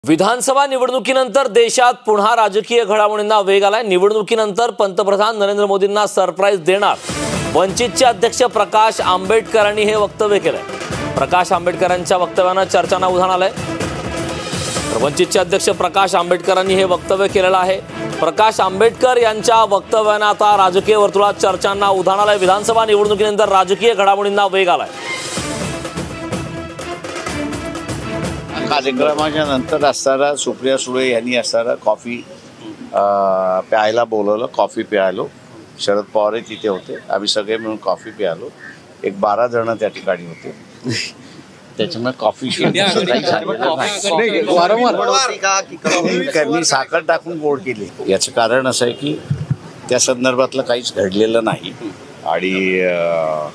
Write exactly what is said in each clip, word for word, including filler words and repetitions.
विधानसभा निवडणुकीनंतर देशात पुन्हा राजकीय घडामोडींना वेग आलाय। निवडणुकीनंतर पंतप्रधान नरेंद्र मोदींना सरप्राईज देणार वंचितचे अध्यक्ष प्रकाश आंबेडकरांनी हे वक्तव्य केलंय। प्रकाश आंबेडकरांच्या वक्तव्यानं चर्चांना उधाण आलंय। तर वंचितचे अध्यक्ष प्रकाश आंबेडकरांनी हे वक्तव्य केलेलं आहे। प्रकाश आंबेडकर यांच्या वक्तव्यानं आता राजकीय वर्तुळात चर्चांना उधाण आलंय। विधानसभा निवडणुकीनंतर राजकीय घडामोडींना वेग आलाय। कार्यक्रमाच्या नंतर असताना सुप्रिया सुळे यांनी असताना कॉफी प्यायला बोलवलं। कॉफी प्यायलो, शरद पवार तिथे होते, आम्ही सगळे मिळून कॉफी प्यायलो। एक बारा जण त्या ठिकाणी होते, त्याच्यामुळे कॉफी मी साखर टाकून गोड केली। याचं कारण असं आहे की त्या संदर्भातलं काहीच घडलेलं नाही आणि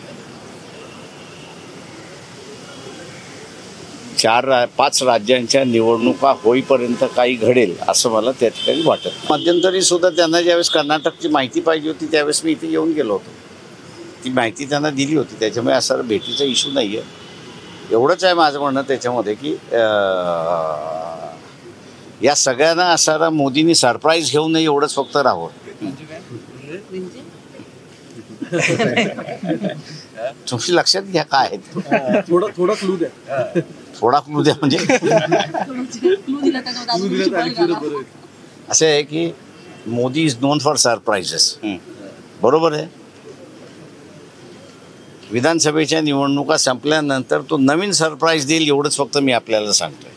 चार रा पाच राज्यांच्या निवडणुका होईपर्यंत काही घडेल असं मला त्या ठिकाणी वाटत। मध्यंतरी सुद्धा त्यांना ज्यावेळेस कर्नाटकची माहिती पाहिजे होती त्यावेळेस मी इथे येऊन गेलो होतो, ती माहिती त्यांना दिली होती, त्याच्यामुळे असं भेटीचा इश्यू नाही आहे। एवढंच आहे माझं म्हणणं त्याच्यामध्ये की या सगळ्यांना असणारा मोदींनी सरप्राईज घेऊ नये एवढंच फक्त राहावं। तुम्ही लक्षात घ्या काय आहे, थोडा थोडा क्लू द्या, थोडा क्लू द्या म्हणजे असं आहे की Modi is known for surprises, बरोबर आहे। विधानसभेच्या निवडणुका संपल्यानंतर तो नवीन सरप्राईज देईल एवढंच फक्त मी आपल्याला सांगतोय।